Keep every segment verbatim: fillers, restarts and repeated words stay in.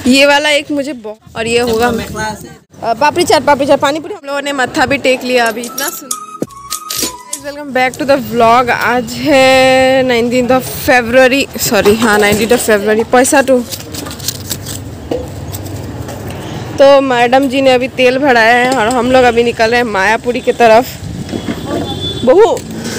ये वाला एक मुझे बहुत, और ये होगा पापड़ी चाट। पापड़ी चाट पानी पूरी हम लोगों ने मत्था भी टेक लिया अभी। इतना सुंदर। Welcome back to the vlog. आज है नाइनटीन ऑफ फरवरी, सॉरी हाँ नाइनटीन ऑफ फरवरी। पैसा टू तो मैडम जी ने अभी तेल भराया है और हम लोग अभी निकल रहे हैं मायापुरी की तरफ। बहू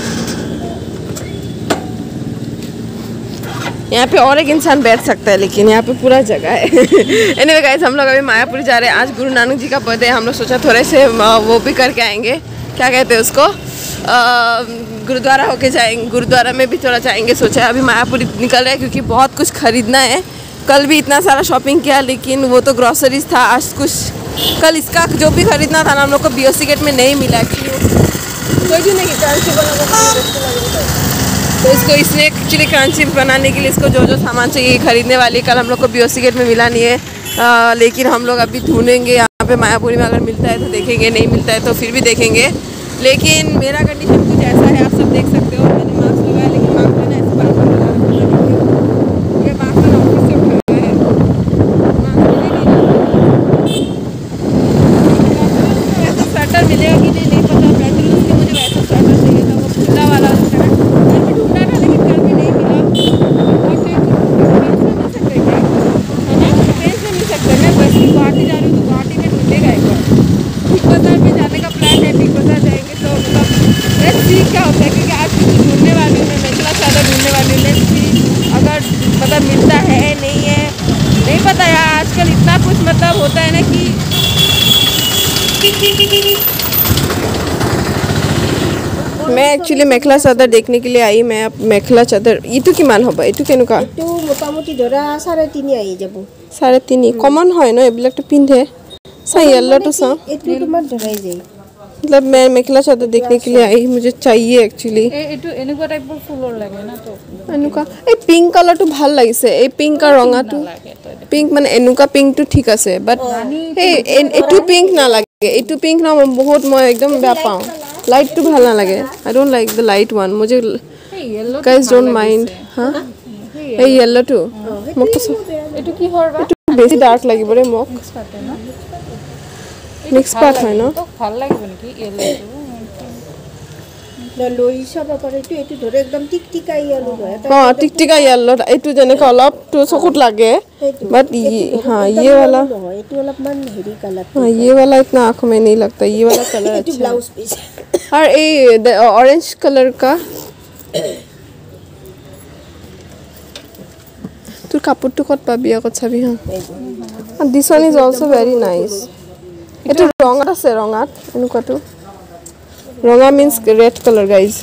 यहाँ पे और एक इंसान बैठ सकता है लेकिन यहाँ पे पूरा जगह है। एनीवे गाइस हम लोग अभी मायापुरी जा रहे हैं। आज गुरु नानक जी का बर्थडे है। हम लोग सोचा थोड़े से वो भी करके आएंगे, क्या कहते हैं उसको, गुरुद्वारा होके जाएंगे, गुरुद्वारा में भी थोड़ा जाएंगे सोचा है। अभी मायापुरी निकल रहे हैं क्योंकि बहुत कुछ खरीदना है। कल भी इतना सारा शॉपिंग किया लेकिन वो तो ग्रॉसरीज था। आज कुछ कल इसका जो भी खरीदना था ना हम लोग को बी ओ सी गेट में नहीं मिला एक्चुअली। नहीं तो इसको इसने एक्चुअली क्रंची बनाने के लिए इसको जो जो सामान चाहिए खरीदने वाली कल हम लोग को बी ओ सी गेट में मिला नहीं है। आ, लेकिन हम लोग अभी ढूंढेंगे यहाँ पे मायापुरी में, अगर मिलता है तो देखेंगे, नहीं मिलता है तो फिर भी देखेंगे। लेकिन मेरा कंडीशन कुछ ऐसा है, आप सब देख सकते हो। मैंने मास्क लगाया लेकिन मास्क मैंने ऐसे बात कर ये मास्क मैंने ऑफिस से उठाया है। वैसा स्वेटर मिलेगा कि नहीं नहीं पता। पेट्रोल के मुझे वैसा स्वेटर चाहिए था, वो खुला वाला मिलता है नहीं है नहीं पता यार। आजकल इतना कुछ मतलब होता है ना कि मैं एक्चुअली मेखला चादर देखने के लिए आई। मैं अब मेखला चादर इटू किमान होबा इटू केनुका इटू मोटामुटी धरा साढ़े तीन आई जाबो। साढ़े तीन कमन হয় ন এবিলাক তো পিন্ধে सा येलो तो सा इटू किमान धराई जाय। मतलब मैं मेखला चादर देखने के लिए आई, मुझे चाहिए एक्चुअली। एटू एनुका टाइपर फुलर लागे ना तो एनुका ए पिंक कलर तो ভাল লাগিছে। এই পিंक আর ৰঙাটো পিंक মানে এনুকা পিंक তো ঠিক আছে বাট এই এটু পিंक না লাগে। এটু পিंक না বহুত মই একদম বেয়া পাও। লাইট তো ভাল না লাগে। I don't like the light one. मुझे गाइस डोंट माइंड। हां এই येलो তো মোক তো এটু কি হরবা এটু বেশি ডার্ক লাগিব রে মোক। মিক্স পার্ট হয় না তো ভাল লাগিব নেকি येलो না লই সব পরে তো এটু ধরে একদম টিকটিকা येलो হয়। हां टिकटिका येलो एटू जने अलप तो चकुट लागे बट ये हां ये वाला एटू अलप मान हेरी कलर। हां ये वाला इतना आंखों में नहीं लगता। ये वाला कलर अच्छा है। ब्लाउज पीस और ये ऑरेंज कलर का তোর কাপড়টো কত পাবি আকত চাবি। হ্যাঁ this one is also very nice. এটা রঙাত আছে রঙাত এনেকুৱাটো ৰঙা means red colour guys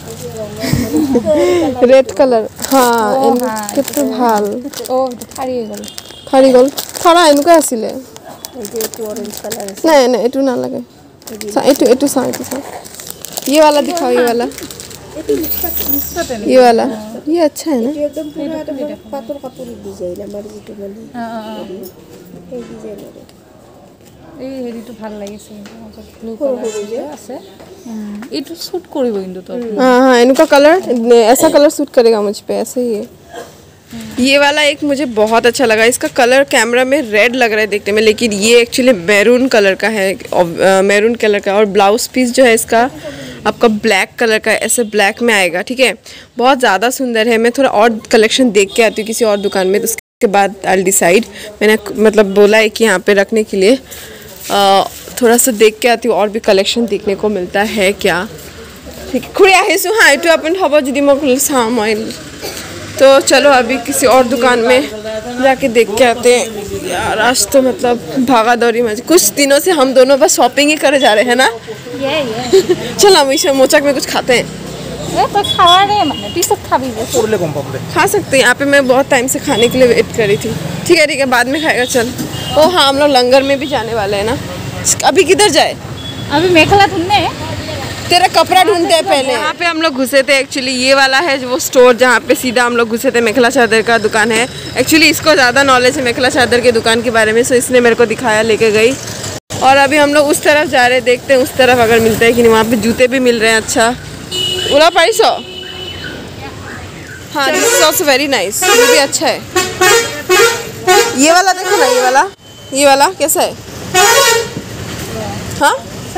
red colour. হ্যাঁ এনেকুৱাটো ভাল। ও ফাৰি গল ফাৰি গল ফাৰা এনেকুৱা আছিলে। এটু অরেঞ্জ কালার আছে। नहीं नहीं এটু না লাগে। এটু এটু सा এটু सा ये वाला दिखाओ। ये वाला ये वाला ये अच्छा है ना। एकदम पूरा एकदम पातल कपड़ डिजाइन আমার যেটা মানে এই ডিজাইন এর এই হেৰিটো ভাল লাগিছে। ব্লু কালাৰ আছে এইটো सूट কৰিব কিন্তু তো। हां हां इनका कलर ऐसा कलर सूट करेगा मुझ पे ऐसे ही है। ये वाला एक मुझे बहुत अच्छा लगा। इसका कलर कैमरा में रेड लग रहा है देखने में लेकिन ये एक्चुअली मैरून कलर का है। मैरून कलर का और ब्लाउज पीस जो है इसका आपका ब्लैक कलर का ऐसे ब्लैक में आएगा। ठीक है बहुत ज़्यादा सुंदर है। मैं थोड़ा और कलेक्शन देख के आती हूँ किसी और दुकान में तो उसके बाद आई डिसाइड। मैंने मतलब बोला है कि यहाँ पे रखने के लिए आ, थोड़ा सा देख के आती हूँ और भी कलेक्शन देखने को मिलता है क्या। ठीक है खुड़ी আহিছো। हाँ ये अपन हब जी मैं साम तो चलो अभी किसी और दुकान में जाके देख के आते हैं। यार आज तो मतलब भागा दौड़ी में कुछ दिनों से हम दोनों बस शॉपिंग ही करे जा रहे हैं ना। ये ये चल हम इसे मोचक में कुछ खाते हैं। ए तो खावा रे माने टी-शर्ट खाबी ले कम पकड़े खा सकते हैं। यहाँ पे मैं बहुत टाइम से खाने के लिए वेट कर रही थी। ठीक है ठीक है बाद में खाएगा। चल ओ हाँ हम लोग लंगर में भी जाने वाले हैं ना। अभी किधर जाए? अभी मेखला ढूंढने तेरा कपड़ा ढूंढते हैं पहले। यहाँ पे हम लोग घुसे थे एक्चुअली। ये वाला है वो स्टोर जहाँ पे सीधा हम लोग घुसे थे। मेखला चादर का दुकान है एक्चुअली। इसको ज़्यादा नॉलेज है मेखला चादर के दुकान के बारे में सो इसने मेरे को दिखाया लेके गई। और अभी हम लोग उस तरफ जा रहे हैं देखते हैं उस तरफ अगर मिलता है कि नहीं। वहाँ पे जूते भी मिल रहे हैं। अच्छा उला पैसो हाँ this is also very nice. ये भी अच्छा है। ये वाला देखो ना, ये वाला ये वाला कैसा है? हाँ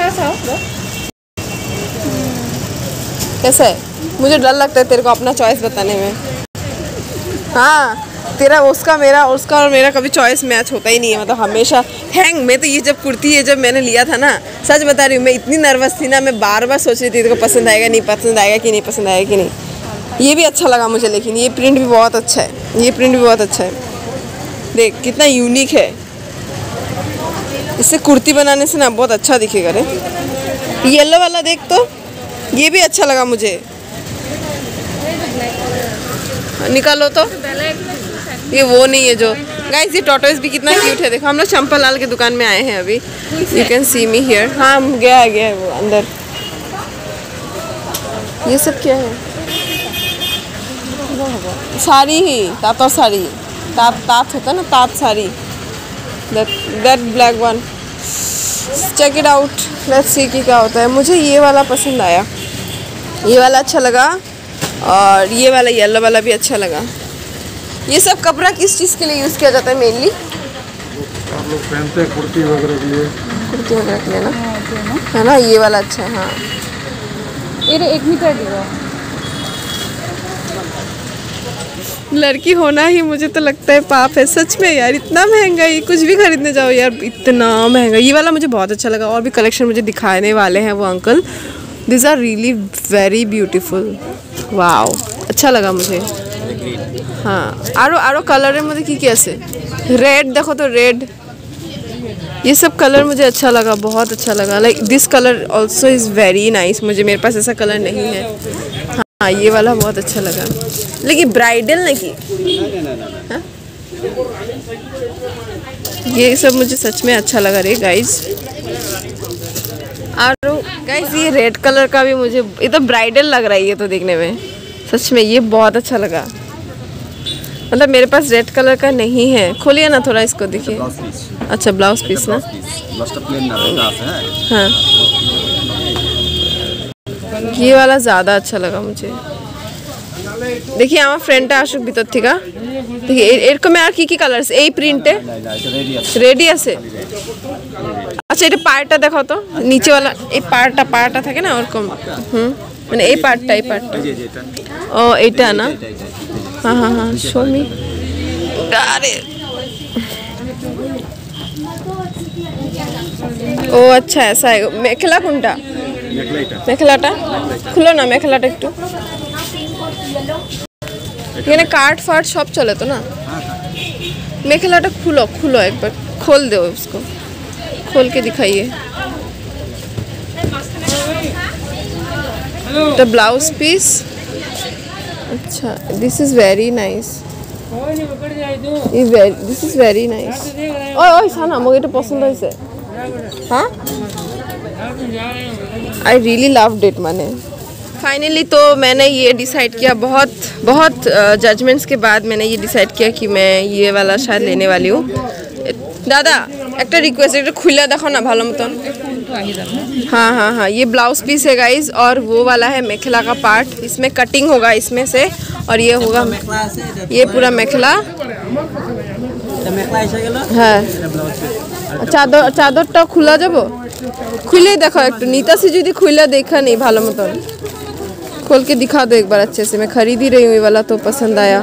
कैसा है? मुझे डर लगता है तेरे को अपना चॉइस बताने में। हाँ तेरा उसका मेरा उसका और मेरा कभी चॉइस मैच होता ही नहीं है, मतलब हमेशा हैंग। मैं तो ये जब कुर्ती ये जब मैंने लिया था ना, सच बता रही हूँ, मैं इतनी नर्वस थी ना, मैं बार बार सोच रही थी तेरे को पसंद आएगा नहीं पसंद आएगा कि नहीं पसंद आएगा कि नहीं। ये भी अच्छा लगा मुझे, लेकिन ये प्रिंट भी बहुत अच्छा है, ये प्रिंट भी बहुत अच्छा है। देख कितना यूनिक है, इससे कुर्ती बनाने से ना बहुत अच्छा दिखेगा रे। येलो वाला देख तो, ये भी अच्छा लगा मुझे। निकालो तो, ये वो नहीं है जो। गाइस ये टॉर्टोइस भी कितना क्यूट है, देखो। हम लोग चंपा लाल की दुकान में आए हैं अभी, you can see me here. हाँ गया गया है वो अंदर। ये सब क्या है? साड़ी ही, तात और साड़ी, तात तात होता है ना, तात sari, that black one. Check it out, let's see कि क्या होता है। मुझे ये वाला पसंद आया, ये वाला अच्छा लगा, और ये वाला येलो वाला भी अच्छा लगा। ये सब कपड़ा किस चीज़ के लिए यूज़ किया जाता है मेनली? आप लोग पहनते हैं कुर्ती वगैरह के लिए। कुर्ती वगैरह के लिए ना, है ना। ये वाला अच्छा है। हाँ ये एक मीटर दियो। लड़की होना ही मुझे तो लगता है पाप है, सच में यार। इतना महंगा, ये कुछ भी खरीदने जाओ यार, इतना महंगा। ये वाला मुझे बहुत अच्छा लगा, और भी कलेक्शन मुझे दिखाने वाले हैं वो uncle. This are really very beautiful, wow, अच्छा लगा मुझे। हाँ आरो आरो कलर मुझे की कैसे, रेड देखो तो, रेड, ये सब कलर मुझे अच्छा लगा, बहुत अच्छा लगा। Like this colour also is very nice. मुझे मेरे पास ऐसा कलर नहीं है। हाँ ये वाला बहुत अच्छा लगा, लेकिन ब्राइडल नहीं। हाँ? ये सब मुझे सच में अच्छा लगा रे गाइज। और गाइज ये रेड कलर का भी मुझे, ये तो ब्राइडल लग रहा है ये तो देखने में, सच में ये बहुत अच्छा लगा। मतलब मेरे पास रेड कलर का नहीं है। खोलिए ना थोड़ा इसको, देखिए। अच्छा ब्लाउज पीस ना, हाँ ये वाला ज़्यादा अच्छा लगा मुझे। देखिए আমার ফ্রেন্ডটা আসুক ভিতর থেকে। দেখি এরকম আর কি কি কালারস, এই প্রিন্টে রেডি আছে। আচ্ছা এটা পাড়টা দেখাও তো, নিচে वाला এই পাড়টা পাড়টা থাকে না ওরকম। হুম মানে এই পাড়টা এই পাড়টা ও এটা না। हाँ हाँ हाँ शो मी। अरे ओ अच्छा ऐसा है। मेखला কোনটা? মেখলাটা খুলো না, মেখলাটা একটু। এখানে কাট फाट सब चले तो ना। मेखलाटा खुलो खुलो, एक बार खोल दो उसको, खोल के दिखाइए। तो ब्लाउज पीस, अच्छा this is very nice, this is very nice. ओए ओए साना मुझे तो पसंद है। हाँ आई रियली लव्ड इट। मैंने फाइनली तो मैंने ये डिसाइड किया, बहुत बहुत जजमेंट्स के बाद मैंने ये डिसाइड किया कि मैं ये वाला शायद लेने वाली हूँ। दादा एक रिक्वेस्ट, एक खुला देखो ना भालो मतन। हाँ हाँ हाँ ये ब्लाउज पीस है गाइज, और वो वाला है मेखला का पार्ट। इसमें कटिंग होगा इसमें से, और ये होगा ये पूरा मेखला। हाँ चादर चादरটা खुला যাব, खुले देखो एक नीता से যদি खुला देखा नहीं भालो मतन, खोल के दिखा दो एक बार अच्छे से। मैं खरीद ही रही हूँ, ये वाला तो पसंद आया।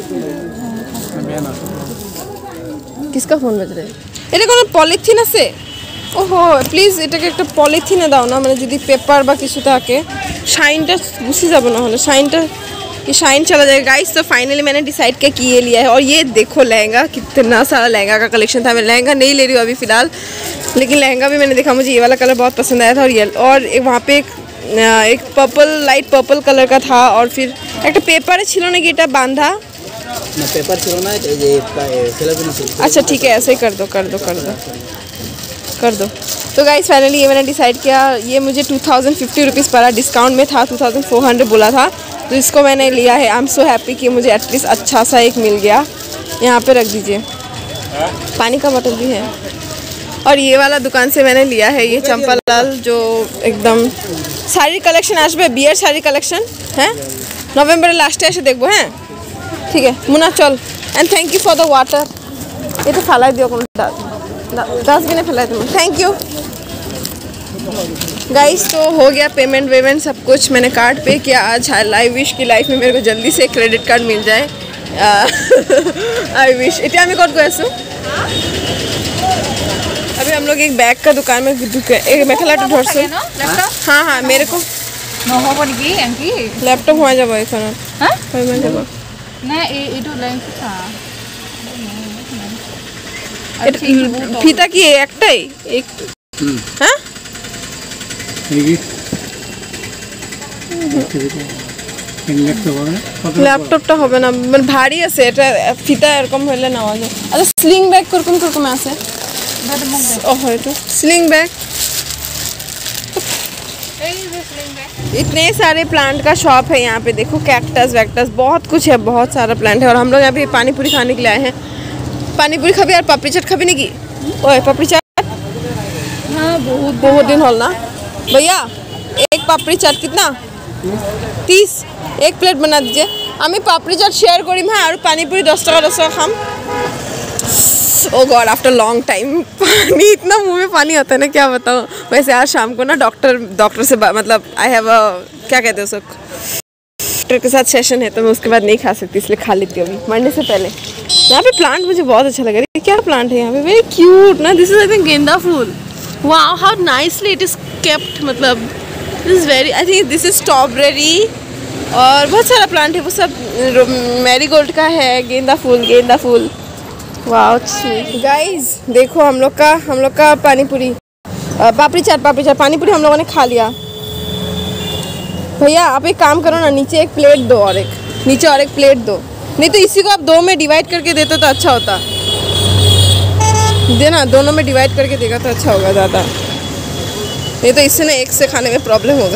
किसका फोन बज रहा है? এটা কোনো পলিথিন আছে? ওহো প্লিজ এটাকে একটা পলিথিনে দাও না, মানে যদি পেপার বা কিছু থাকে শাইনটা গুছি যাব, না হলে শাইনটা ये शाइन चला जाएगा। गाइस तो फाइनली मैंने डिसाइड किया कि ये लिया है। और ये देखो लहंगा, कितना सारा लहंगा का कलेक्शन था। मैं लहंगा नहीं ले रही हूँ अभी फ़िलहाल, लेकिन लहंगा भी मैंने देखा, मुझे ये वाला कलर बहुत पसंद आया था। और ये और एक वहाँ पे एक एक पर्पल लाइट पर्पल कलर का था, और फिर एक पेपर छिलो ना कि এটা बांधा ना पेपर छिलो ना ये। अच्छा ठीक है ऐसे ही कर दो कर दो कर दो कर दो। तो गाइस फाइनली ये मैंने डिसाइड किया। ये मुझे टू थाउजेंड फिफ्टी रुपीज़ पड़ा, डिस्काउंट में था, टू थाउजेंड फोर हंड्रेड बोला था, तो इसको मैंने लिया है। आई एम सो हैप्पी कि मुझे एटलीस्ट अच्छा सा एक मिल गया। यहाँ पे रख दीजिए, पानी का बोतल भी है। और ये वाला दुकान से मैंने लिया है ये चंपा लाल, जो एकदम साड़ी कलेक्शन आसबे, बियर साड़ी कलेक्शन है नवेम्बर लास्टे एसे देखो। हाँ ठीक है मुना चल। And thank you for the water. ये तो फैला दियो कौन डस्टबिन में फैला तुम। Thank you guys. तो हो गया पेमेंट वेमेंट सब कुछ, मैंने कार्ड पे किया। आज लाइव विश की लाइफ में मेरे को जल्दी से क्रेडिट कार्ड मिल जाए। आई विश इतना मैं कौन को अभी हम लोग एक बैग का दुकान में एक मेखला तो ढोर से हाँ हाँ मेरे को लैपटॉप हुआ जब ফিতা কি একটাই এক হ্যাঁ ল্যাপটপটা হবে না মানে ভারী আছে এটা ফিতা এরকম হলে নেওয়া যায়। আচ্ছা স্লিং ব্যাগ কোরকম কোরকম আছে ও হয়তো स्लिंग बैग। इतने सारे प्लांट का शॉप है यहाँ पे, देखो कैक्टस वैक्टस बहुत कुछ है, बहुत सारा प्लांट है। और हम लोग यहाँ पे पानी पूरी खाने के लिए आए हैं। पानी पूरी खाबी और पापड़ी चाट खाबी नहीं ओए पापड़ी चाट हाँ बहुत बहुत दिन होल ना भैया। एक पापड़ी चाट कितना तीस एक प्लेट बना दीजिए। हमें पापड़ी चाट शेयर करी हाँ और पानी पूरी दस टका दस टका खाम। Oh God after long time पानी इतना मुंह में पानी आता है ना क्या बताऊँ। वैसे आज शाम को ना डॉक्टर डॉक्टर से मतलब आई हैव अ क्या कहते हैं उसको डॉक्टर के साथ सेशन है तो मैं उसके बाद नहीं खा सकती इसलिए खा लेती हूँ अभी मरने से पहले। यहाँ पे प्लांट मुझे बहुत अच्छा लगा। ये क्या प्लांट है यहाँ पे वेरी क्यूट ना। दिस इज आई थिंक गेंदा फूल। Wow how nicely it is kept. मतलब this is very I think this is strawberry और बहुत सारा प्लांट है वो सब मैरीगोल्ड का है। गेंदा फूल गेंदा फूल वाओ गाइस देखो हम लोग का हम लोग का पानी पूरी पापड़ी चाट पापड़ी चाट पानी पूरी हम लोगों ने खा लिया। भैया आप एक काम करो ना नीचे एक प्लेट दो और एक नीचे और एक प्लेट दो। नहीं तो इसी को आप दो में डिवाइड करके देते तो अच्छा होता। देना दोनों में डिवाइड करके देगा तो अच्छा होगा ज़्यादा। नहीं तो इससे ना एक से खाने में प्रॉब्लम होगा।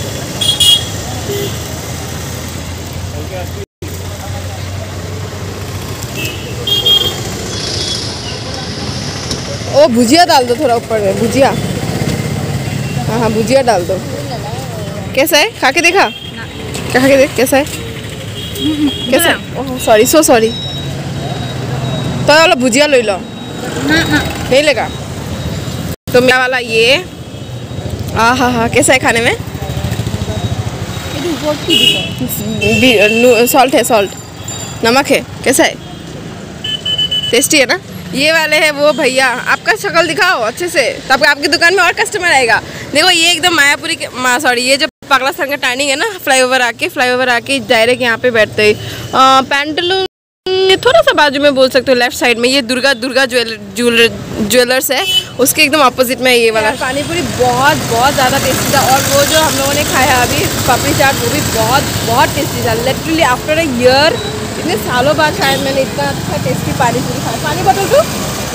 ओ भुजिया डाल दो थोड़ा ऊपर में भुजिया। हाँ हाँ भुजिया डाल दो। कैसा है खा के देखा क्या खा के देख कैसा है कैसा ओह सॉरी सो सॉरी। तो वाला भुजिया ले लो नहीं लेगा तो मेरा वाला ये हाँ हाँ हाँ कैसा है खाने में। सॉल्ट है सॉल्ट नमक है कैसा है टेस्टी है ना। ये वाले हैं वो भैया आपका शक्ल दिखाओ अच्छे से तब आपकी दुकान में और कस्टमर आएगा। देखो ये एकदम मायापुरी के सॉरी ये जो पागलास्थान का टर्निंग है ना फ्लाईओवर आके फ्लाईओवर आके डायरेक्ट यहाँ पे बैठते ही पैंटलून थोड़ा सा बाजू में बोल सकते हो लेफ्ट साइड में ये दुर्गा दुर्गा ज्वेलर ज्वेलर्स है उसके एकदम अपोजिट में ये वाला पानी पूरी बहुत बहुत ज़्यादा टेस्टी था। और वो जो हम लोगों ने खाया अभी पापड़ी चाट वो भी बहुत बहुत टेस्टी था। लिटरली आफ्टर अ ईयर इतने सालों बाद शायद मैंने इतना अच्छा टेस्टी पानी पूरी खाया। पानी बोतल दूँ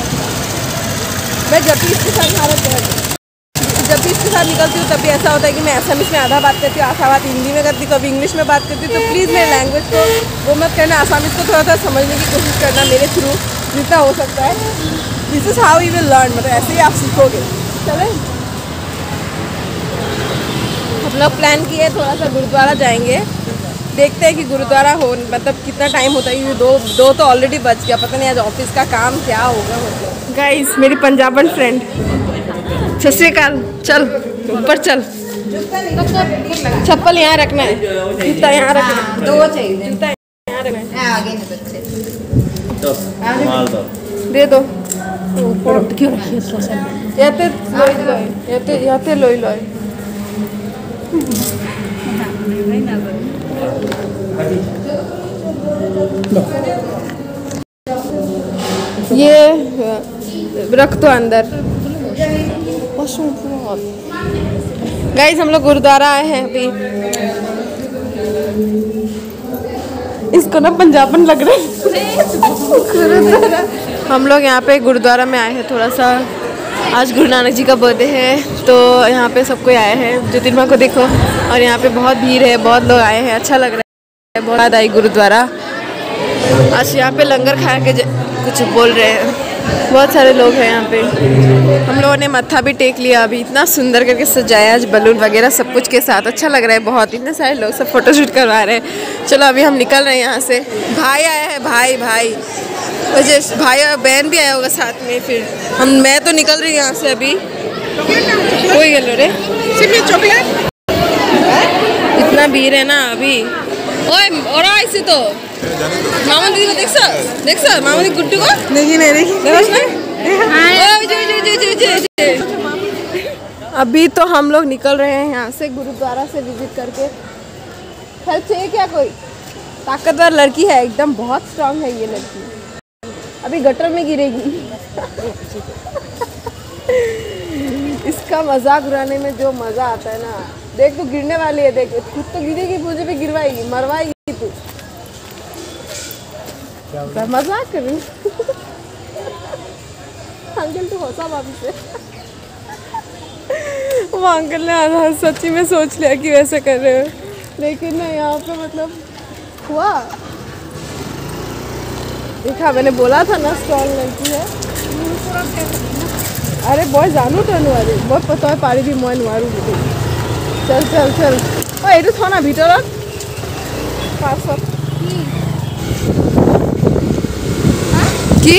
मैं जब भी इसके साथ भारत जब भी इसके साथ निकलती हूँ तभी ऐसा होता है कि मैं असमिस में आधा बात करती हूँ आधा बात हिंदी में करती हूँ कभी इंग्लिश में बात करती हूँ। तो प्लीज़ मेरे लैंग्वेज को वो मत करना असमिस को थोड़ा सा समझने की कोशिश करना मेरे थ्रू जितना हो सकता है। This is how you will learn मतलब ऐसे ही आप सीखोगे। चले हम लोग प्लान किए थोड़ा सा गुरुद्वारा जाएंगे देखते हैं कि गुरुद्वारा हो मतलब कितना टाइम होता है क्योंकि दो दो तो ऑलरेडी बच गया पता नहीं आज ऑफिस का काम क्या होगा। गाइस मेरी पंजाबन फ्रेंड सत श्री अकाल चल ऊपर चल चप्पल यहाँ रखना है जूता यहाँ रखना है दो चाहिए जूता यहाँ रखना है आगे दे दो ऊपर क्यों रखिए याते लोई लोई याते याते लोई लोई ये रख दो अंदर। गाइस हम लोग गुरुद्वारा आए हैं अभी इसको ना पंजाबन लग रहा है गुरुद्वारा। हम लोग यहाँ पे गुरुद्वारा में आए हैं थोड़ा सा आज गुरु नानक जी का बर्थडे है तो यहाँ पे सब कोई आए हैं ज्योतिर्मा को देखो और यहाँ पे बहुत भीड़ है बहुत लोग आए हैं अच्छा लग रहा है बहुत आई गुरुद्वारा। आज यहाँ पे लंगर खा के कुछ बोल रहे हैं। बहुत सारे लोग हैं यहाँ पे। हम लोगों ने मत्था भी टेक लिया अभी, इतना सुंदर करके सजाया आज बलून वगैरह सब कुछ के साथ, अच्छा लग रहा है बहुत। इतने सारे लोग सब फोटोशूट करवा रहे हैं। चलो अभी हम निकल रहे हैं यहाँ से। भाई आया है, भाई भाई मुझे भाई और बहन भी आया होगा साथ में। फिर हम मैं तो निकल रही हूँ यहाँ से अभी। कोई गलो रे चॉकलेट, इतना भीड़ है ना अभी। ओए और ऐसे तो मामा दीदी को देख सर देख सर मामा दीदी गुड्डू को देखी नहीं देखी। अभी तो हम लोग निकल रहे हैं यहाँ से गुरुद्वारा से विजिट करके। हेल्प चाहिए क्या? कोई ताकतवर लड़की है एकदम, बहुत स्ट्रांग है ये लड़की, अभी गटर में गिरेगी। इसका मजाक उड़ाने में जो मजा आता है ना, देख तो गिरने वाली है, देख खुद तो गिरेगी, मुझे भी गिरवाएगी, मरवाएगी तू। मजाक कर रही अंकल तू हंसा वापस से। वो अंकल ने आज सच्ची में सोच लिया कि वैसे कर रहे हो, लेकिन ना यहाँ पे मतलब हुआ। देखा मैंने बोला था ना स्ट्रॉन्ग लड़की है। अरे बहुत जानू तो नुआरी बहुत पता है पारी भी मैं नुआरू मुझे। चल चल चल ओ ये तो थाना भीतर पाँच की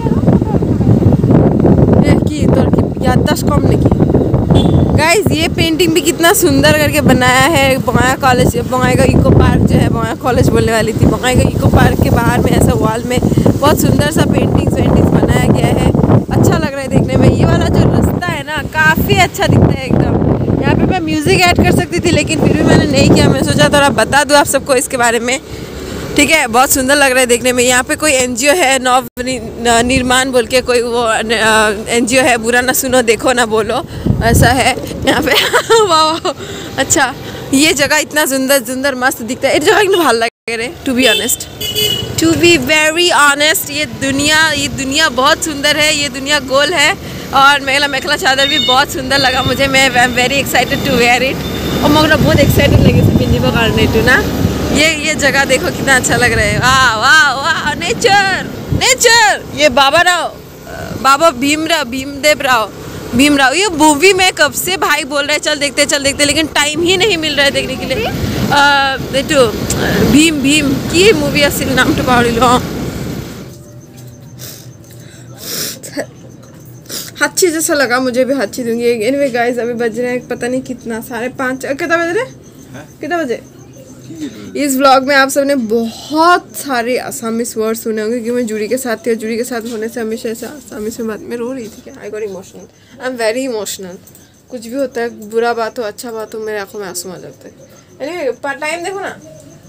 की तोर की याददाश्त कम नहीं की। गाइस ये पेंटिंग भी कितना सुंदर करके बनाया है। Bangaya college, Bangaya eco park जो है, बंगाया कॉलेज बोलने वाली थी, बंगाया इको पार्क के बाहर में ऐसा वॉल में बहुत सुंदर सा पेंटिंग्स वेंटिंग्स बनाया गया है। अच्छा लग रहा है देखने में। ये वाला जो रास्ता है ना काफ़ी अच्छा दिखता है एकदम। यहाँ पे मैं म्यूज़िक ऐड कर सकती थी लेकिन फिर भी मैंने नहीं किया। मैं सोचा थोड़ा बता दूँ आप सबको इसके बारे में, ठीक है। बहुत सुंदर लग रहा है देखने में। यहाँ पे कोई एनजीओ है नव निर्माण बोल के, कोई वो एनजीओ है, बुरा ना सुनो देखो ना बोलो, ऐसा है यहाँ पे। वाह अच्छा, ये जगह इतना सुंदर सुंदर मस्त दिखता है। ये जगह इतना भाल लगे रे, to be honest, to be very honest. ये दुनिया ये दुनिया बहुत सुंदर है, ये दुनिया गोल है। और मेरा मेखला चादर भी बहुत सुंदर लगा मुझे। मैं I am very excited to wear it. और मगर बहुत एक्साइटेड लगे पिंजी को करने टू ना। ये ये जगह देखो कितना अच्छा लग रहा है। वाह वाह वाह, नेचर नेचर। ये बाबा राव, बाबा भीमराव भीमदेव राव भीमराव ये मूवी में कब से भाई बोल रहे हैं चल देखते चल देखते, लेकिन टाइम ही नहीं मिल रहा है देखने के लिए। देखो भीम भीम की मूवी असल नाम तो पहाड़ी लो हाथी जैसा लगा मुझे भी, हाथी दूंगी। एनीवे गाइस अभी बज रहे हैं पता नहीं कितना, साढ़े पाँच, कितना बज रहे कितना बजे। इस व्लॉग में आप सबने बहुत सारे आसामीज वर्ड सुने होंगे क्योंकि मैं जूरी के साथ थी और जूरी के साथ होने से हमेशा ऐसा आसामी से बात में रो रही थी। क्या I got emotional, I am very emotional. कुछ भी होता है, बुरा बात हो अच्छा बात हो, मेरे आंखों में आंसू आ जाते हैं। एनीवे टाइम देखो ना,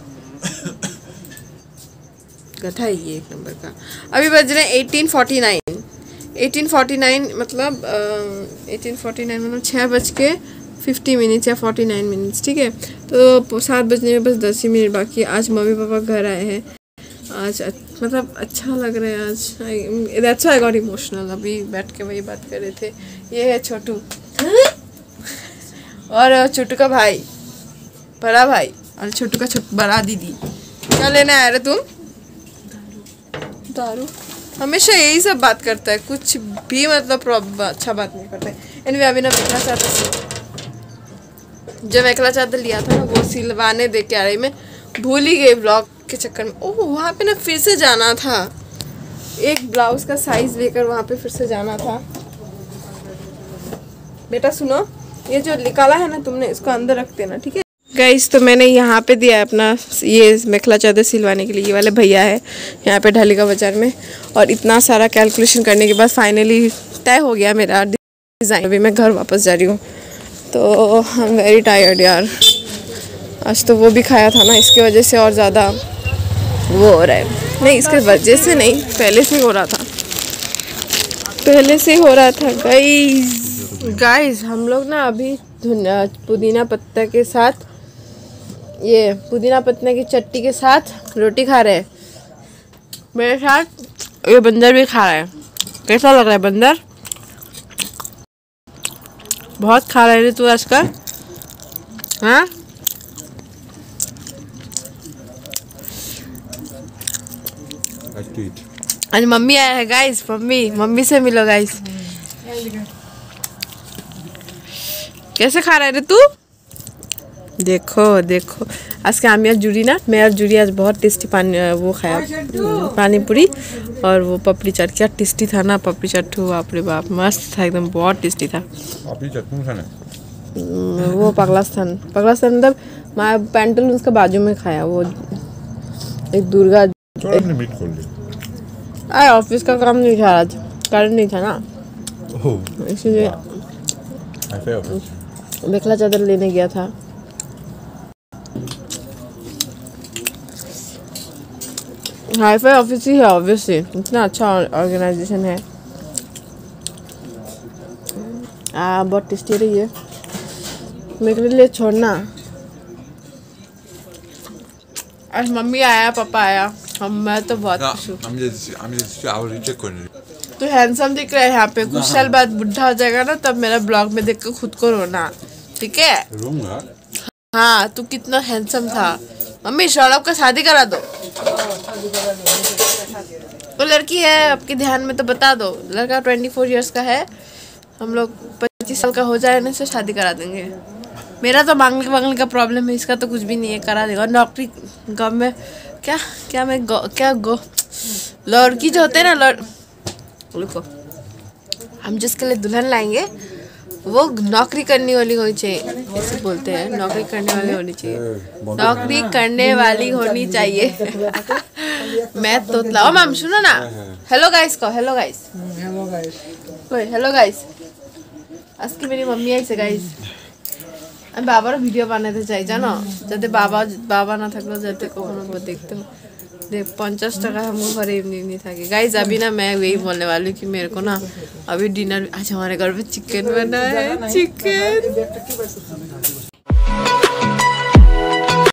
गधा है ये एक नंबर का। अभी बज रहे हैं eighteen forty nine eighteen forty nine मतलब एटीन फोर्टी नाइन मतलब छः बज के फिफ्टी मिनट्स या फोर्टी नाइन मिनट्स, ठीक है। तो सात बजने में बस दस ही मिनट बाकी। आज मम्मी पापा घर आए हैं आज, मतलब अच्छा लग रहा है आज। That's why I got emotional. अभी बैठ के वही बात कर रहे थे। ये है छोटू और छोटू का भाई, बड़ा भाई, और छोटू का छोट बड़ा दीदी। क्या लेने आए रहे तुम? दारू। हमेशा यही सब बात करता है, कुछ भी मतलब प्रॉब्लम अच्छा बात नहीं करता है। एनीवे अभी ना मेखला चादर, जो मेखला चादर लिया था ना वो सिलवाने दे के आ रही, मैं भूल ही गई ब्लॉग के चक्कर में। ओह वहाँ पे ना फिर से जाना था, एक ब्लाउज का साइज लेकर वहाँ पे फिर से जाना था। बेटा सुनो, ये जो निकाला है ना तुमने इसको अंदर रख देना, ठीक है। गाइस तो मैंने यहाँ पे दिया है अपना ये मेखला चादर सिलवाने के लिए। ये वाले भैया है यहाँ पे ढालीगा बाजार में, और इतना सारा कैलकुलेशन करने के बाद फाइनली तय हो गया मेरा डिज़ाइन। अभी मैं घर वापस जा रही हूँ तो आई एम वेरी टायर्ड यार। आज तो वो भी खाया था ना, इसकी वजह से और ज़्यादा वो हो रहा है। नहीं इसके वजह से नहीं, पहले से हो रहा था, पहले से हो रहा था। गाइस गाइस हम लोग ना अभी पुदीना पत्ता के साथ, ये पुदीना पत्ता की चटनी के साथ रोटी खा रहे हैं। मेरे साथ ये बंदर भी खा रहा है। कैसा लग रहा है बंदर? बहुत खा रहे थे तू आजकल, हाँ? आज मम्मी आया है गाइस, मम्मी मम्मी से मिलो गाइस। कैसे खा रहे रे तू? देखो देखो आज कामिया जुड़ी ना, मैं और जुड़ी आज बहुत टेस्टी पानी वो खाया, पानी पूरी और वो पपड़ी चाट। क्या टेस्टी था ना पपड़ी चाट, बाप रे बाप मस्त था एकदम, बहुत टेस्टी था। पपड़ी चाट कौन खाना? वो पगलास्थान, पगलास्थान मतलब मैं पेंटल उसका बाजू में खाया, वो एक दुर्गा। मीट खोल लिया। अरे ऑफिस का काम नहीं था आज, कारण नहीं था ना, इसीलिए बेखला चादर लेने गया था। हाईफाई ऑफिस ही है ऑब्वियसली, इतना अच्छा ऑर्गेनाइजेशन है। आ बहुत टेस्टी रही है, मेरे लिए छोड़ना। आज मम्मी आया, पापा आया, हम मैं तो बहुत खुश हूँ। तो हैंडसम दिख रहा है यहाँ पे, कुछ साल बाद बुढ़ा हो जाएगा ना तब मेरा ब्लॉग में देख कर खुद को रोना, ठीक है? हाँ तू कितना हैंडसम था। मम्मी सौरभ का शादी करा दो, वो लड़की है आपके ध्यान में तो बता दो, लड़का ट्वेंटी फोर ईयर्स का है, हम लोग पच्चीस साल का हो जाए ना से शादी करा देंगे। मेरा तो मांगने मांगने का प्रॉब्लम है, इसका तो कुछ भी नहीं है, करा देगा। नौकरी गाँव में क्या क्या मैं गो, क्या गो लड़की जो होते हैं ना लड़ रुको, हम जिसके लिए दुल्हन लाएंगे वो नौकरी करने वाली होनी चाहिए, ऐसे बोलते हैं, नौकरी करने वाली होनी चाहिए, नौकरी करने वाली होनी चाहिए। मैं तोतला। ओ मैम सुनो ना, हेलो गाइस को, हेलो गाइस, हेलो गाइस, ओए हेलो गाइस। आज की मेरी मम्मी आई से गाइस, আমি বাবারও ভিডিও বানাতে চাই জানো, যাতে বাবা বাবা না থাকলেও যাতে কখনো देखते हो। देख पचास टका हम घर एमनी नहीं था। गाइस अभी ना मैं वही बोलने वाली हूँ कि मेरे को ना अभी डिनर, आज हमारे घर पे चिकन बना है, चिकन